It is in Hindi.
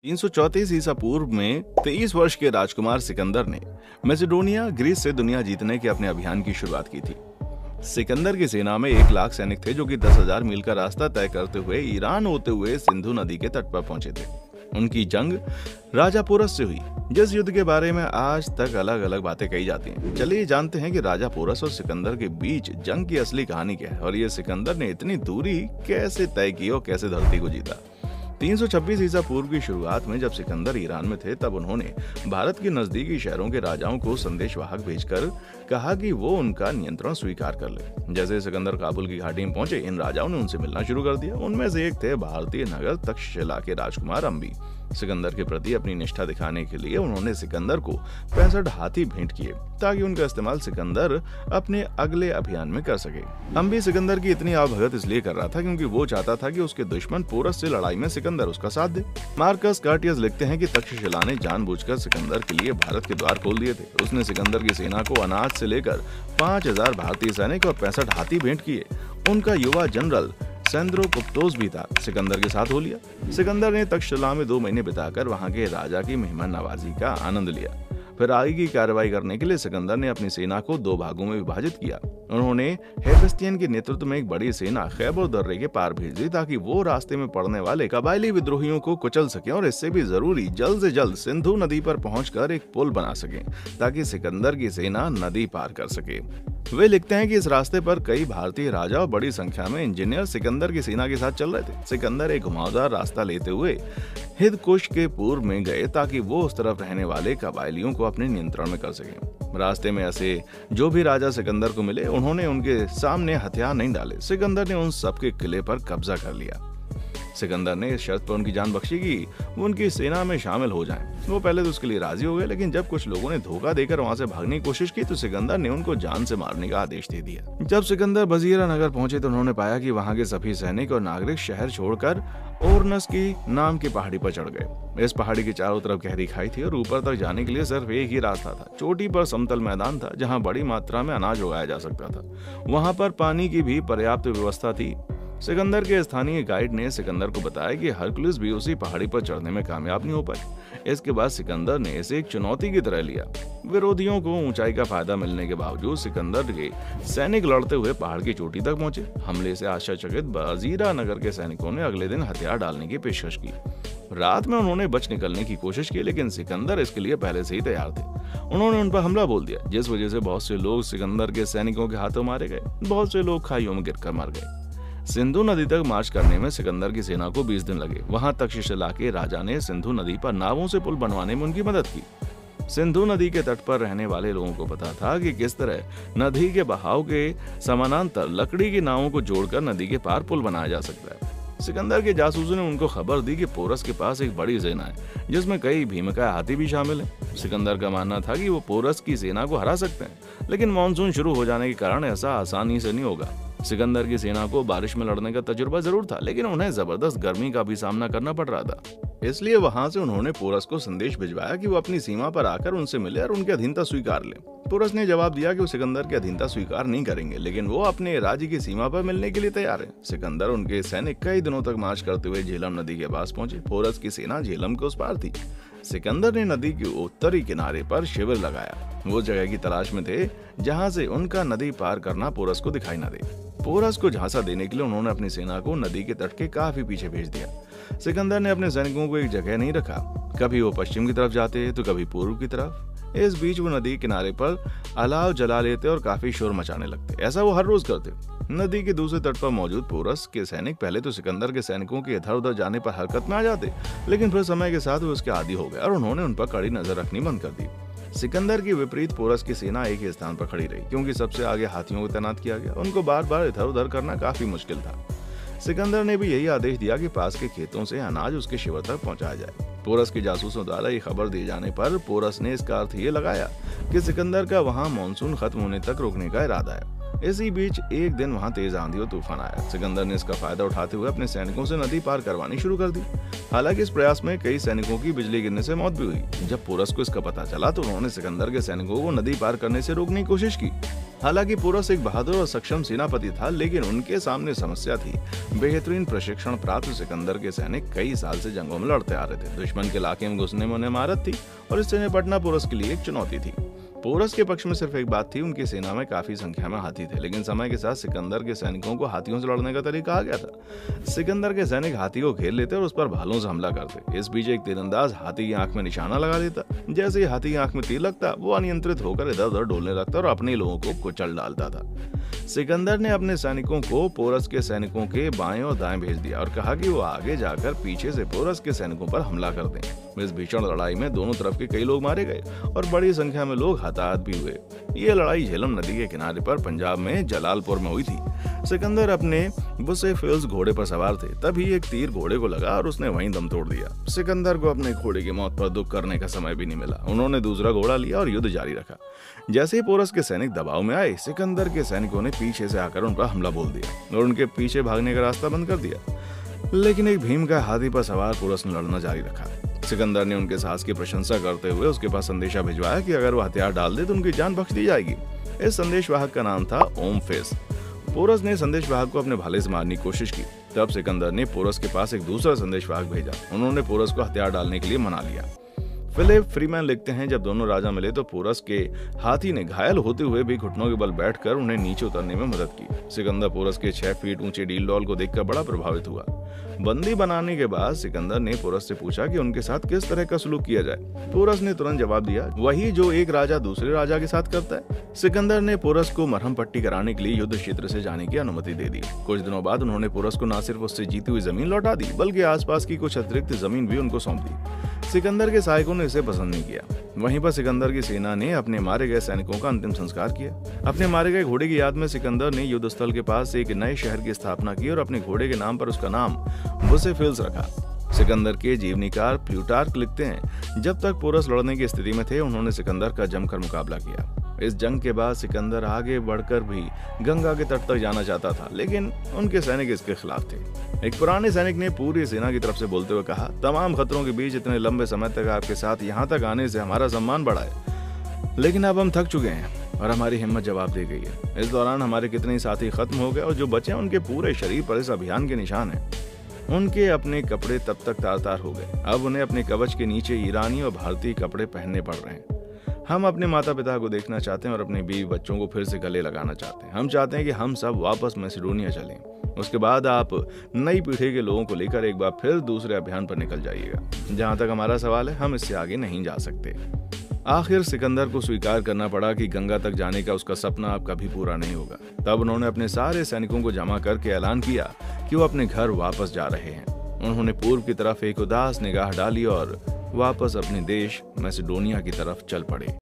334 ईसा पूर्व में 23 वर्ष के राजकुमार सिकंदर ने मैसेडोनिया ग्रीस से दुनिया जीतने के अपने अभियान की शुरुआत की थी। सिकंदर की सेना में 1 लाख सैनिक थे जो कि 10,000 मील का रास्ता तय करते हुए ईरान होते हुए सिंधु नदी के तट पर पहुंचे थे। उनकी जंग राजा पोरस से हुई, जिस युद्ध के बारे में आज तक अलग अलग बातें कही जाती हैं। चलिए जानते हैं कि राजा पोरस और सिकंदर के बीच जंग की असली कहानी क्या है और ये सिकंदर ने इतनी दूरी कैसे तय की और कैसे धरती को जीता। 326 ईसा पूर्व की शुरुआत में जब सिकंदर ईरान में थे, तब उन्होंने भारत के नजदीकी शहरों के राजाओं को संदेशवाहक भेजकर कहा कि वो उनका नियंत्रण स्वीकार कर ले। जैसे सिकंदर काबुल की घाटी में पहुंचे, इन राजाओं ने उनसे मिलना शुरू कर दिया। उनमें से एक थे भारतीय नगर तक्षशिला के राजकुमार अंबी। सिकंदर के प्रति अपनी निष्ठा दिखाने के लिए उन्होंने सिकंदर को 65 हाथी भेंट किए ताकि उनका इस्तेमाल सिकंदर अपने अगले अभियान में कर सके। अंबी सिकंदर की इतनी आवभगत इसलिए कर रहा था क्योंकि वो चाहता था कि उसके दुश्मन पोरस से लड़ाई में सिकंदर उसका साथ दे। मार्कस कार्टियस लिखते हैं कि तक्षशिला ने जानबूझकर सिकंदर के लिए भारत के द्वार खोल दिए थे। उसने सिकंदर की सेना को अनाज से लेकर 5000 भारतीय सैनिक और 65 हाथी भेंट किए। उनका युवा जनरल सेंद्रोकुप्तोस भी था, सिकंदर के साथ हो लिया। सिकंदर ने तक्षशिला में 2 महीने बिताकर वहां के राजा की मेहमान नवाजी का आनंद लिया। फिर आगे की कार्रवाई करने के लिए सिकंदर ने अपनी सेना को 2 भागों में विभाजित किया। उन्होंने हेफेस्टियन के नेतृत्व में एक बड़ी सेना खैबर दर्रे के पार भेज दी ताकि वो रास्ते में पड़ने वाले कबायली विद्रोहियों को कुचल सके और इससे भी जरूरी जल्द से जल्द सिंधु नदी पर पहुंचकर एक पुल बना सके ताकि सिकंदर की सेना नदी पार कर सके। वे लिखते हैं कि इस रास्ते पर कई भारतीय राजा और बड़ी संख्या में इंजीनियर सिकंदर की सेना के साथ चल रहे थे। सिकंदर एक घुमावदार रास्ता लेते हुए हिंदकुश के पूर्व में गए ताकि वो उस तरफ रहने वाले कबायलियों को अपने नियंत्रण में कर सके। रास्ते में ऐसे जो भी राजा सिकंदर को मिले, उन्होंने उनके सामने हथियार नहीं डाले। सिकंदर ने उन सबके किले पर कब्जा कर लिया। सिकंदर ने इस शर्त पर उनकी जान बख्शी कि वो उनकी सेना में शामिल हो जाएं। वो पहले तो उसके लिए राजी हो गए, लेकिन जब कुछ लोगों ने धोखा देकर वहां से भागने की कोशिश की तो सिकंदर ने उनको जान से मारने का आदेश दे दिया। जब सिकंदर बजीरा नगर पहुंचे तो उन्होंने पाया कि वहां के सभी सैनिक और नागरिक शहर छोड़कर ओरनस की नाम की पहाड़ी पर चढ़ गए। इस पहाड़ी के चारों तरफ गहरी खाई थी और ऊपर तक जाने के लिए सिर्फ एक ही रास्ता था। चोटी पर समतल मैदान था जहां बड़ी मात्रा में अनाज उगाया जा सकता था। वहां पर पानी की भी पर्याप्त व्यवस्था थी। सिकंदर के स्थानीय गाइड ने सिकंदर को बताया कि हरकुलिस भी उसी पहाड़ी पर चढ़ने में कामयाब नहीं हो पाए। इसके बाद सिकंदर ने इसे एक चुनौती की तरह लिया। विरोधियों को ऊंचाई का फायदा मिलने के बावजूद सिकंदर के सैनिक लड़ते हुए पहाड़ की चोटी तक पहुंचे। हमले से आश्चर्यचकित बजीरा नगर के सैनिकों ने अगले दिन हथियार डालने की पेशकश की। रात में उन्होंने बच निकलने की कोशिश की, लेकिन सिकंदर इसके लिए पहले से ही तैयार थे। उन्होंने उन पर हमला बोल दिया, जिस वजह से बहुत से लोग सिकंदर के सैनिकों के हाथों मारे गए। बहुत से लोग खाइयों में गिरकर मर गए। सिंधु नदी तक मार्च करने में सिकंदर की सेना को 20 दिन लगे। वहां तक्षशिला के राजा ने सिंधु नदी पर नावों से पुल बनवाने में उनकी मदद की। सिंधु नदी के तट पर रहने वाले लोगों को पता था कि किस तरह नदी के बहाव के समानांतर लकड़ी की नावों को जोड़कर नदी के पार पुल बनाया जा सकता है। सिकंदर के जासूसों ने उनको खबर दी कि पोरस के पास एक बड़ी सेना है जिसमें कई भीमकाय हाथी भी शामिल हैं। सिकंदर का मानना था कि वो पोरस की सेना को हरा सकते हैं, लेकिन मानसून शुरू हो जाने के कारण ऐसा आसानी से नहीं होगा। सिकंदर की सेना को बारिश में लड़ने का तजुर्बा जरूर था, लेकिन उन्हें जबरदस्त गर्मी का भी सामना करना पड़ रहा था। इसलिए वहां से उन्होंने पोरस को संदेश भिजवाया कि वो अपनी सीमा पर आकर उनसे मिले और उनकी अधीनता स्वीकार ले। पोरस ने जवाब दिया कि वो सिकंदर की अधीनता स्वीकार नहीं करेंगे, लेकिन वो अपने राज्य की सीमा पर मिलने के लिए तैयार है। सिकंदर उनके सैनिक कई दिनों तक मार्च करते हुए झेलम नदी के पास पहुंचे। पोरस की सेना झेलम के उस पार थी। सिकंदर ने नदी के उत्तरी किनारे पर शिविर लगाया। वो जगह की तलाश में थे जहां से उनका नदी पार करना पोरस को दिखाई न दे। पोरस को झांसा देने के लिए उन्होंने अपनी सेना को नदी के तट के काफी पीछे भेज दिया। सिकंदर ने अपने सैनिकों को एक जगह नहीं रखा। कभी वो पश्चिम की तरफ जाते तो कभी पूर्व की तरफ। इस बीच वो नदी किनारे पर अलाव जला लेते और काफी शोर मचाने लगते। ऐसा वो हर रोज करते। नदी के दूसरे तट पर मौजूद पोरस के सैनिक पहले तो सिकंदर के सैनिकों के इधर उधर जाने पर हरकत में आ जाते, लेकिन फिर समय के साथ वो उसके आदी हो गए और उन्होंने उन पर कड़ी नजर रखनी बंद कर दी। सिकंदर की विपरीत पोरस की सेना एक ही स्थान पर खड़ी रही, क्योंकि सबसे आगे हाथियों को तैनात किया गया। उनको बार बार इधर उधर करना काफी मुश्किल था। सिकंदर ने भी यही आदेश दिया कि पास के खेतों से अनाज उसके शिविर तक पहुंचाया जाए। पोरस के जासूसों द्वारा ये खबर दिए जाने पर पोरस ने इसका अर्थ ये लगाया कि सिकंदर का वहां मानसून खत्म होने तक रोकने का इरादा है। इसी बीच एक दिन वहां तेज आंधी और तूफान आया। सिकंदर ने इसका फायदा उठाते हुए अपने सैनिकों से नदी पार करवानी शुरू कर दी। हालांकि इस प्रयास में कई सैनिकों की बिजली गिरने से मौत भी हुई। जब पोरस को इसका पता चला तो उन्होंने सिकंदर के सैनिकों को नदी पार करने से रोकने की कोशिश की। हालांकि पोरस एक बहादुर और सक्षम सेनापति था, लेकिन उनके सामने समस्या थी। बेहतरीन प्रशिक्षण प्राप्त सिकंदर के सैनिक कई साल से जंगों में लड़ते आ रहे थे। दुश्मन के इलाके में घुसने में उन्हें महारत थी और इससे निपटना पोरस के लिए एक चुनौती थी। पोरस के पक्ष में सिर्फ एक बात थी, उनकी सेना में काफी संख्या में हाथी थे, लेकिन समय के साथ सिकंदर के सैनिकों को हाथियों से लड़ने का तरीका आ गया था। सिकंदर के सैनिक हाथी को घेर लेते और उस पर भालों से हमला करते। इस बीच एक तीरंदाज हाथी की आंख में निशाना लगा देता। जैसे ही हाथी की आंख में तीर लगता, वो अनियंत्रित होकर इधर उधर डोलने लगता और अपने लोगों को कुचल डालता था। सिकंदर ने अपने सैनिकों को पोरस के सैनिकों के बाएं और दाएं भेज दिया और कहा कि वो आगे जाकर पीछे से पोरस के सैनिकों पर हमला कर दें। इस भीषण लड़ाई में दोनों तरफ के कई लोग मारे गए और बड़ी संख्या में लोग हताहत भी हुए। ये लड़ाई झेलम नदी के किनारे पर पंजाब में जलालपुर में हुई थी। सिकंदर अपने बुसेफिल्स घोड़े पर सवार थे, तभी एक तीर घोड़े को लगा और उसने वहीं दम तोड़ दिया। सिकंदर को अपने घोड़े की मौत पर दुख करने का समय भी नहीं मिला। उन्होंने दूसरा घोड़ा लिया और युद्ध जारी रखा। जैसे ही पोरस के सैनिक दबाव में आए, सिकंदर के सैनिकों ने पीछे से आकर उन पर हमला बोल दिया और उनके पीछे भागने का रास्ता बंद कर दिया। लेकिन एक भीम का हाथी पर सवार पोरस ने लड़ना जारी रखा। सिकंदर ने उनके साहस की प्रशंसा करते हुए उसके पास संदेशा भिजवाया कि अगर वो हथियार डाल दे तो उनकी जान बख्श दी जाएगी। इस संदेशवाहक का नाम था ओम फेस। पोरस ने संदेशवाहक को अपने भाले से मारने की कोशिश की। तब सिकंदर ने पोरस के पास एक दूसरा संदेशवाहक भेजा। उन्होंने पोरस को हथियार डालने के लिए मना लिया। फिलिप फ्रीमैन लिखते हैं, जब दोनों राजा मिले तो पोरस के हाथी ने घायल होते हुए भी घुटनों के बल बैठकर उन्हें नीचे उतरने में मदद की। सिकंदर पोरस के 6 फीट ऊंचे डील को देखकर बड़ा प्रभावित हुआ। बंदी बनाने के बाद सिकंदर ने पोरस से पूछा कि उनके साथ किस तरह का सलूक किया जाए। पोरस ने तुरंत जवाब दिया, वही जो एक राजा दूसरे राजा के साथ करता है। सिकंदर ने पोरस को मरहम पट्टी कराने के लिए युद्ध क्षेत्र से जाने की अनुमति दे दी। कुछ दिनों बाद उन्होंने पोरस को न सिर्फ उससे जीती हुई जमीन लौटा दी, बल्कि आसपास की कुछ अतिरिक्त जमीन भी उनको सौंप दी। सिकंदर के सहायकों ने इसे पसंद नहीं किया। वहीं पर सिकंदर की सेना ने अपने मारे गए सैनिकों का अंतिम संस्कार किया। अपने मारे गए घोड़े की याद में सिकंदर ने युद्ध स्थल के पास एक नए शहर की स्थापना की और अपने घोड़े के नाम पर उसका नाम बुसेफिल्स रखा। सिकंदर के जीवनीकार प्लूटार्क लिखते हैं, जब तक पोरस लड़ने की स्थिति में थे, उन्होंने सिकंदर का जमकर मुकाबला किया। इस जंग के बाद सिकंदर आगे बढ़कर भी गंगा के तट तक जाना चाहता था, लेकिन उनके सैनिक इसके खिलाफ थे। एक पुराने सैनिक ने पूरी सेना की तरफ से बोलते हुए कहा, तमाम खतरों के बीच इतने लंबे समय तक आपके साथ यहाँ तक आने से हमारा सम्मान बढ़ा है, लेकिन अब हम थक चुके हैं और हमारी हिम्मत जवाब दे गई है। इस दौरान हमारे कितने ही साथी खत्म हो गए और जो बचे उनके पूरे शरीर पर इस अभियान के निशान हैं। उनके अपने कपड़े तब तक तार-तार हो गए। अब उन्हें अपने कवच के नीचे ईरानी और भारतीय कपड़े पहनने पड़ रहे हैं। हम अपने माता पिता को देखना चाहते हैं और अपने बीवी बच्चों को फिर से गले लगाना चाहते हैं। हम चाहते हैं कि हम सब वापस मैसेडोनिया चलें। उसके बाद आप नई पीढ़ी के लोगों को लेकर एक बार फिर दूसरे अभियान पर निकल जाइएगा। जहां तक हमारा सवाल है, हम इससे आगे नहीं जा सकते। आखिर सिकंदर को स्वीकार करना पड़ा कि गंगा तक जाने का उसका सपना अब कभी पूरा नहीं होगा। तब उन्होंने अपने सारे सैनिकों को जमा करके ऐलान किया कि वो अपने घर वापस जा रहे हैं। उन्होंने पूर्व की तरफ एक उदास निगाह डाली और वापस अपने देश मैसेडोनिया की तरफ चल पड़े।